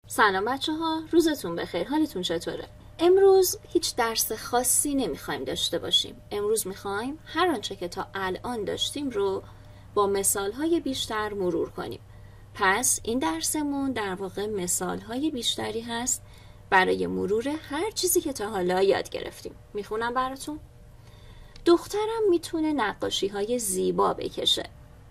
سلام بچه ها، روزتون بخیر. حالتون چطوره؟ امروز هیچ درس خاصی نمیخوایم داشته باشیم. امروز میخوایم هر آنچه که تا الان داشتیم رو با مثالهای بیشتر مرور کنیم. پس این درسمون در واقع مثالهای بیشتری هست برای مرور هر چیزی که تا حالا یاد گرفتیم. میخونم براتون. دخترم میتونه نقاشی های زیبا بکشه.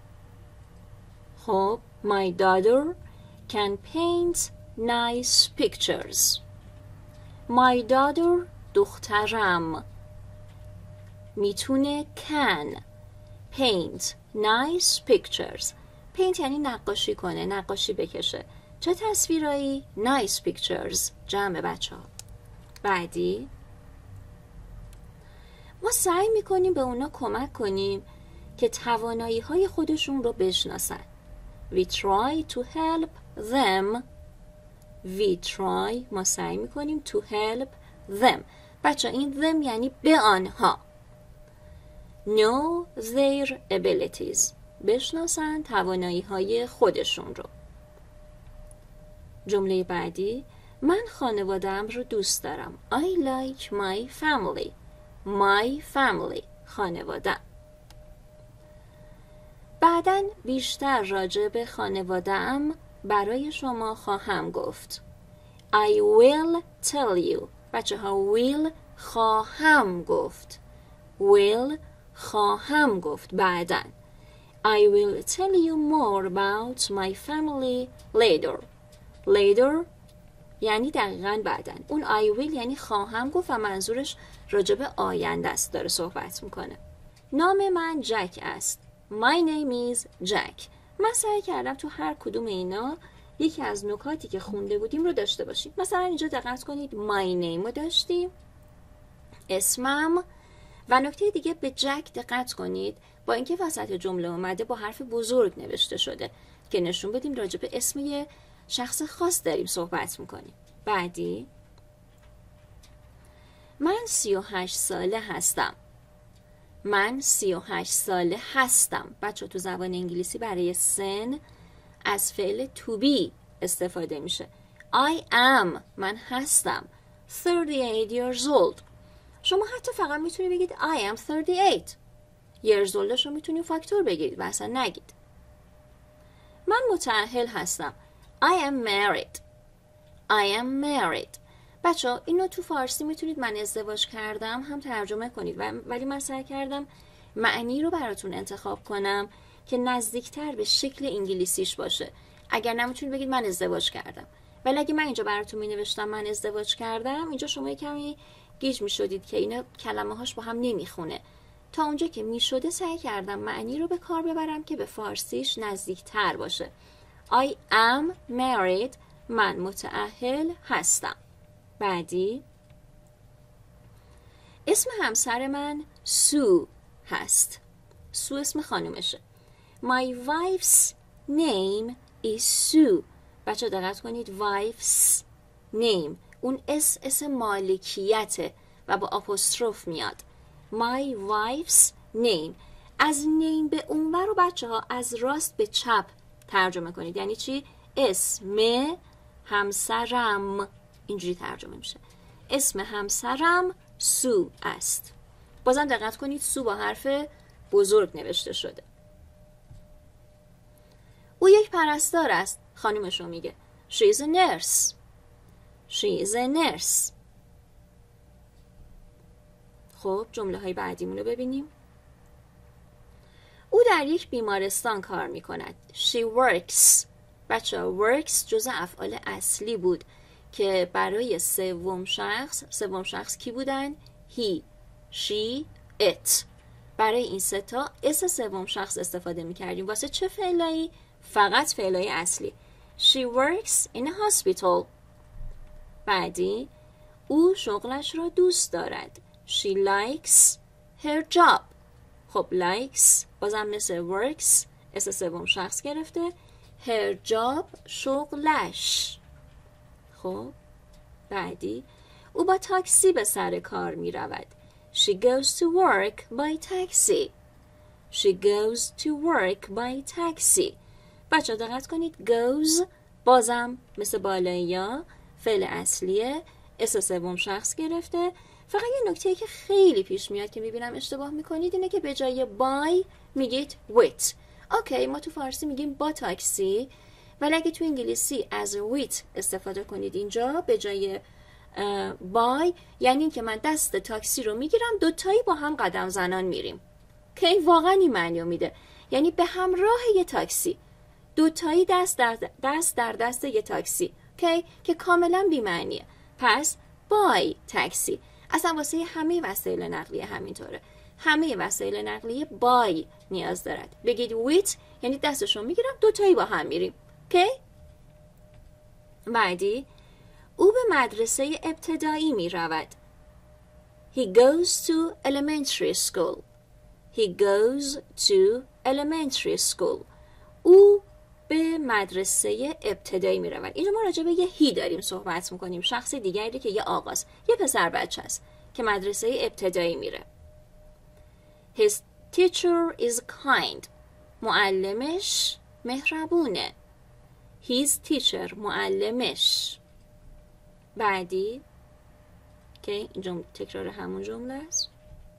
خب، my daughter can paint nice pictures. My daughter دخترم میتونه can paint nice pictures. paint یعنی نقاشی کنه، نقاشی بکشه. چه تصویرایی؟ nice pictures. جمع بچه ها. بعدی ما سعی میکنیم به اونا کمک کنیم که توانایی های خودشون رو بشناسن. We try to help them. We try ما سعی میکنیم to help them. بچه این them یعنی به آنها. Know their abilities. بشناسن توانایی های خودشون رو. جمله بعدی من خانواده‌ام رو دوست دارم. I like my family. My family. خانواده. بعداً بیشتر راجع به خانواده‌ام برای شما خواهم گفت. I will tell you. بچه ها will خواهم گفت. will خواهم گفت بعداً. I will tell you more about my family later. Later یعنی دقیقاً بعداً. اون I will یعنی خواهم گفت و منظورش راجع به آینده است، داره صحبت میکنه. نام من جک است. My name is Jack. من سعی کردم تو هر کدوم اینا یکی از نکاتی که خونده بودیم رو داشته باشیم. مثلا اینجا دقت کنید my name رو داشتیم، اسمم، و نکته دیگه به جک دقت کنید. با اینکه وسط جمله اومده با حرف بزرگ نوشته شده که نشون بدیم راجع به اسم یه شخص خاص داریم صحبت میکنیم. بعدی من 38 ساله هستم. من 38 ساله هستم. بچه تو زبان انگلیسی برای سن از فعل to be استفاده میشه. I am من هستم 38 years old. شما حتی فقط میتونید بگید I am 38. years oldش رو میتونید فاکتور بگیرید و اصلا نگید. من متأهل هستم. I am married. I am married. بچه اینو تو فارسی میتونید من ازدواج کردم هم ترجمه کنید، ولی من سعی کردم معنی رو براتون انتخاب کنم که نزدیکتر به شکل انگلیسیش باشه. اگر نمیتونید بگید من ازدواج کردم، ولی اگه من اینجا براتون مینوشتم من ازدواج کردم، اینجا شما کمی گیج میشدید که اینا کلمه هاش با هم نمیخونه. تا اونجا که میشده سعی کردم معنی رو به کار ببرم که به فارسیش نزدیکتر باشه. I am married. من متأهل هستم. بعدی اسم همسر من سو هست. سو اسم خانومشه. My wife's name is Sue. بچه دقت کنید wife's name اون اسم مالکیته و با آپوستروف میاد. My wife's name. از name به اونور رو بچه ها از راست به چپ ترجمه کنید. یعنی چی؟ اسم همسرم اینجوری ترجمه میشه. اسم همسرم سو است. بازم دقت کنید سو با حرف بزرگ نوشته شده. او یک پرستار است. خانومش رو میگه She is a nurse. She is a nurse. خب جمله های بعدیمون رو ببینیم. او در یک بیمارستان کار میکند. She works. بچه works جزء افعال اصلی بود که برای سوم شخص کی بودن؟ he, she, it. برای این سه تا اس سوم شخص استفاده میکردیم. واسه چه فعلایی؟ فقط فعلای اصلی. She works in a hospital. بعدی او شغلش را دوست دارد. She likes her job. خب likes بازم مثل works اس سوم شخص گرفته. her job شغلش. خب بعدی او با تاکسی به سر کار می رود. She goes to work by taxi. She goes to work by taxi. بچه دقت کنید goes بازم مثل بالاییا فعل اصلیه، اس سوم شخص گرفته. فقط یه نکته که خیلی پیش میاد که میبینم اشتباه میکنید اینه که به جای بای میگید with. اوکی، ما تو فارسی میگیم با تاکسی، ولی اگه تو انگلیسی از with استفاده کنید اینجا به جای بای، یعنی این که من دست تاکسی رو میگیرم، دوتایی با هم قدم زنان میریم. که واقعا این معنی میده، یعنی به همراه یه تاکسی، دوتایی دست در دست یه تاکسی، که کاملا بی‌معنیه. پس بای تاکسی اصلا واسه همه وسایل نقلیه همینطوره. همه وسایل نقلیه بای نیاز دارد. بگید with یعنی دستشون میگیرم، دوتایی با هم میریم. بعدی، او به مدرسه ابتدایی می رود. He goes to elementary school. He goes to elementary school. او به مدرسه ابتدایی می رود. اینجا ما راجع به یه هی داریم صحبت میکنیم، شخص دیگری که یه آقاست، یه پسر بچه است که مدرسه ابتدایی میره. His teacher is kind. معلمش مهربونه. His teacher معلمش. بعدی که این تکرار همون جمله است.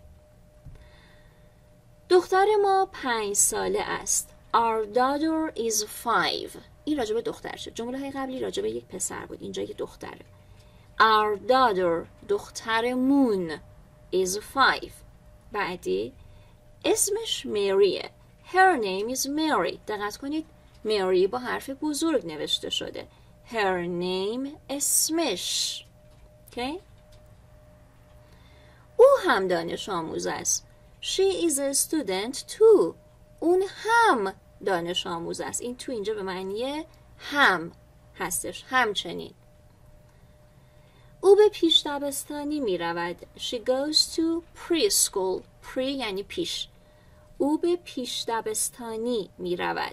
دختر ما 5 ساله است. Our daughter is 5. این راجب دختر شد. جمله های قبلی راجب یک پسر بود، اینجا یک دختره. Our daughter دخترمون is 5. بعدی اسمش مریه. Her name is Mary. دقت کنید مری با حرف بزرگ نوشته شده. Her name اسمش. او هم دانش آموز است. She is a student too. اون هم دانش آموز است. این تو اینجا به معنی هم هستش، همچنین. او به پیش دبستانی می رود. She goes to preschool. Pre یعنی پیش. او به پیش دبستانی می رود.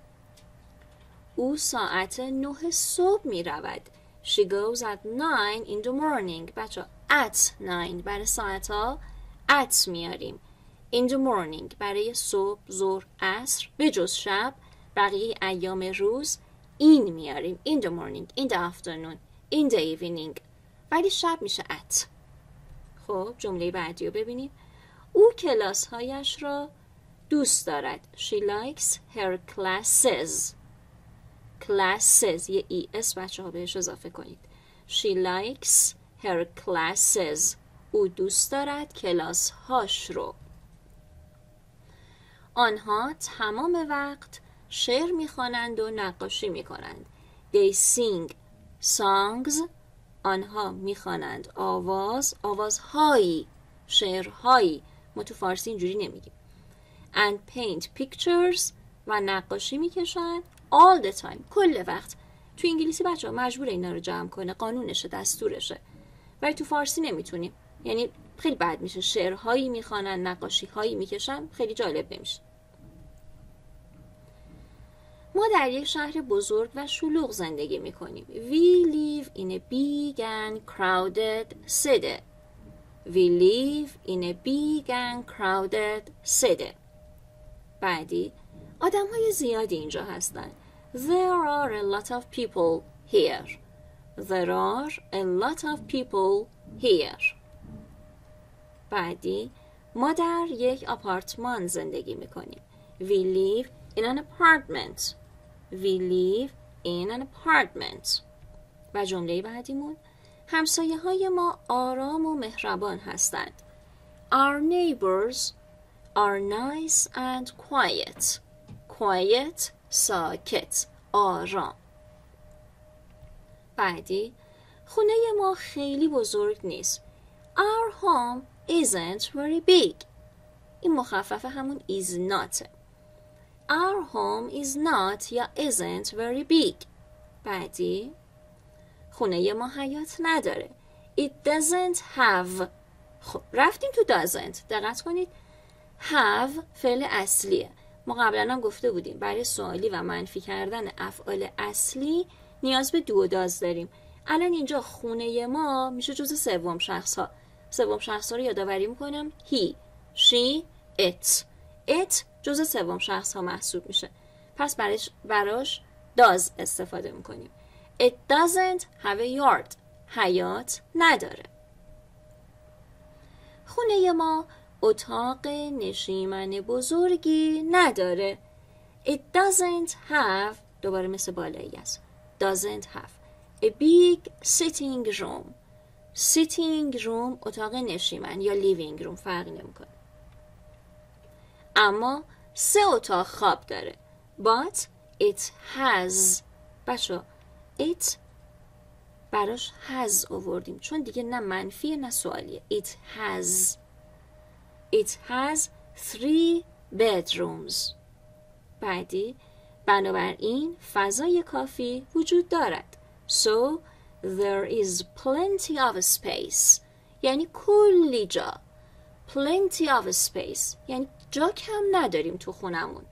او ساعت 9 صبح می رود. She goes at 9 in the morning. بچه at 9 برای ساعت ها at میاریم. In the morning برای صبح، ظهر، عصر، به جز شب، بقیه ایام روز این میاریم. In the morning, in the afternoon, in the evening. ولی شب میشه at. خب جمله بعدی رو ببینیم. او کلاس هایش را دوست دارد. She likes her classes. Classes یه es بچه ها بهش اضافه کنید. She likes her classes. او دوست دارد کلاس هاش رو. آنها تمام وقت شعر میخوانند و نقاشی میکنند. They sing songs. آنها میخوانند آوازهایی، شعرهایی. ما تو فارسی اینجوری نمیگیم. And paint pictures. و نقاشی میکشند all the time. کل وقت. تو انگلیسی بچه ها مجبور اینا رو جمع کنه، قانونشه، دستورشه. ولی تو فارسی نمیتونیم. یعنی خیلی بد میشه. شعرهایی میخوانند، نقاشی هایی میکشن، خیلی جالب نمیشه. ما در یک شهر بزرگ و شلوغ زندگی میکنیم. We live in a big and crowded city. We live in a big and crowded city. بعدی آدم های زیادی اینجا هستن. There are a lot of people here. There are a lot of people here. بعدی ما در یک آپارتمان زندگی میکنیم. We live in an apartment. We live in an apartment. و جمله بعدیمون همسایه های ما آرام و مهربان هستند. Our neighbors are nice and quiet. Quiet ساکت، آرام. بعدی خونه ما خیلی بزرگ نیست. Our home isn't very big. این مخفف همون is not. Our home is not یا isn't very big. بعدی خونه ما حیاط نداره. It doesn't have. خب رفتیم تو doesn't. دقت کنید have فعل اصلیه. ما قبلا هم گفته بودیم برای سوالی و منفی کردن افعال اصلی نیاز به دو و داز داریم. الان اینجا خونه ما میشه جزء سوم شخص ها. سوم شخص ها رو یادآوری میکنم. he, she, it. it جزء سوم شخص ها محسوب میشه. پس براش does استفاده میکنیم. It doesn't have a yard. حیاط نداره. خونه ما اتاق نشیمن بزرگی نداره. It doesn't have، دوباره مثل بالایی است، doesn't have a big sitting room. sitting room اتاق نشیمن یا living room فرق نمیکنه. اما 3 اتاق خواب داره. But it has، بچه it براش has آوردیم چون دیگه نه منفی نه سوالیه. It has 3 bedrooms. بعدی، بنابراین فضای کافی وجود دارد. So there is plenty of space. یعنی کلی جا. Plenty of space یعنی جا کم نداریم تو خونمون.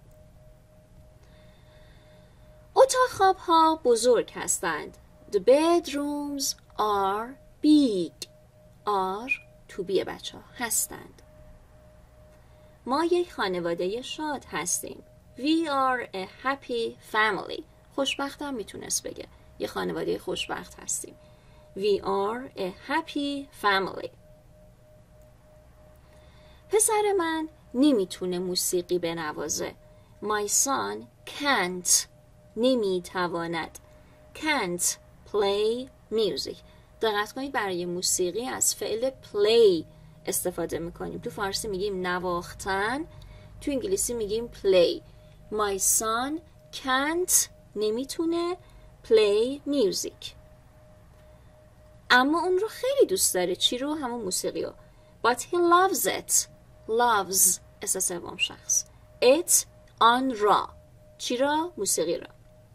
اتاق خواب ها بزرگ هستند. The bedrooms are big. are to be بچه ها هستند. ما یک خانواده شاد هستیم. We are a happy family. خوشبخت هم میتونست بگه. یه خانواده خوشبخت هستیم. We are a happy family. پسر من نمیتونه موسیقی بنوازه. My son can't. نمیتواند. Can't play music. دقت کنید برای موسیقی از فعل play استفاده میکنیم. تو فارسی میگیم نواختن، تو انگلیسی میگیم play. My son can't نمیتونه play music. اما اون رو خیلی دوست داره. چی رو؟ همون موسیقی رو. But he loves it. Loves اسم سوم شخص. It آن را. چی را؟ موسیقی را.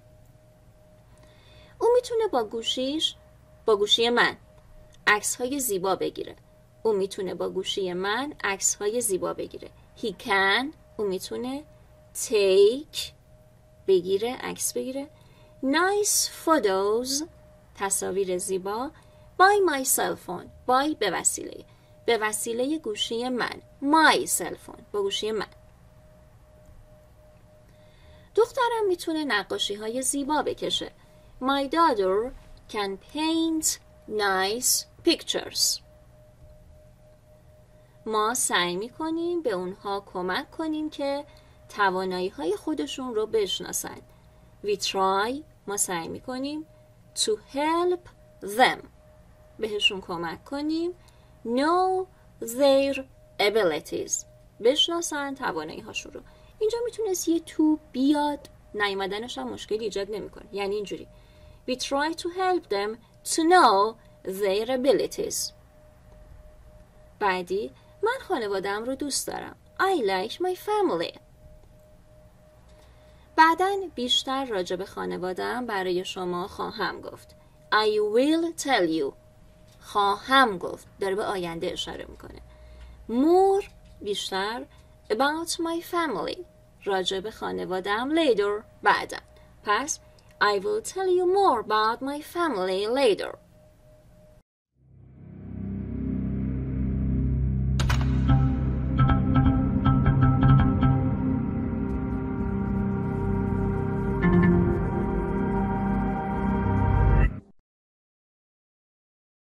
او میتونه با گوشی من عکس های زیبا بگیره. او میتونه با گوشی من عکس های زیبا بگیره. He can. او میتونه take بگیره، عکس بگیره. Nice photos تصاویر زیبا. By my cell phone. By به وسیله گوشی من. My cell phone با گوشی من. دخترم میتونه نقاشی های زیبا بکشه. My daughter can paint nice pictures. ما سعی میکنیم به اونها کمک کنیم که توانایی های خودشون رو بشناسن. We try. ما سعی میکنیم to help them. بهشون کمک کنیم know their abilities. بشناسن توانایی هاشون رو. اینجا میتونست یه تو بیاد، نیامدنش هم مشکلی ایجاد نمیکنه. یعنی اینجوری We try to help them to know their abilities. بعدی، من خانواده‌ام رو دوست دارم. I like my family. بعداً بیشتر راجع به خانواده‌ام برای شما خواهم گفت. I will tell you. خواهم گفت. داره به آینده اشاره میکنه. More بیشتر about my family. راجع به خانواده‌ام later بعداً. پس I will tell you more about my family later.